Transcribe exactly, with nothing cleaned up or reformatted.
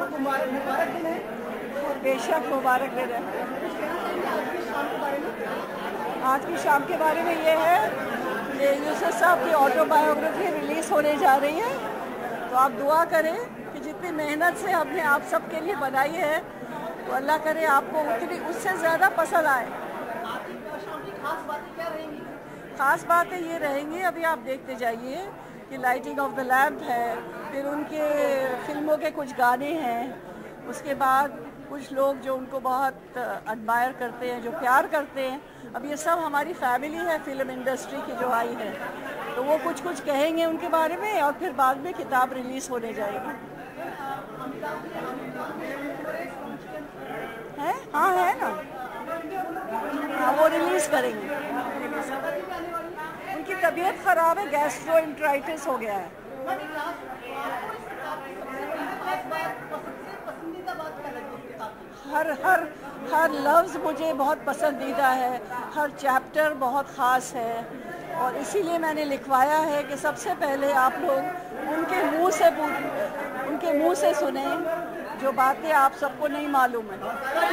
मुबारक मुबारक दिन है और बेशक मुबारक दिन है। आज की शाम के बारे में ये है कि यूसुफ साहब की ऑटोबायोग्राफी रिलीज़ होने जा रही है, तो आप दुआ करें कि जितनी मेहनत से हमने आप सब के लिए बनाई है तो अल्लाह करे आपको उतनी उससे ज़्यादा पसंद आए। ख़ास बातें ये रहेंगी, अभी आप देखते जाइए कि लाइटिंग ऑफ द लैम्प है, फिर उनके फिल्मों के कुछ गाने हैं, उसके बाद कुछ लोग जो उनको बहुत एडमायर करते हैं, जो प्यार करते हैं। अब ये सब हमारी फैमिली है फिल्म इंडस्ट्री की जो आई है, तो वो कुछ कुछ कहेंगे उनके बारे में और फिर बाद में किताब रिलीज़ होने जाएगी। है हाँ है ना, हाँ वो रिलीज़ करेंगे। उनकी तबीयत ख़राब है, गैस्ट्रोएंटेराइटिस हो गया है। हर हर हर लफ्ज़ मुझे बहुत पसंदीदा है, हर चैप्टर बहुत ख़ास है और इसीलिए मैंने लिखवाया है कि सबसे पहले आप लोग उनके मुंह से उनके मुंह से सुने जो बातें आप सबको नहीं मालूम है।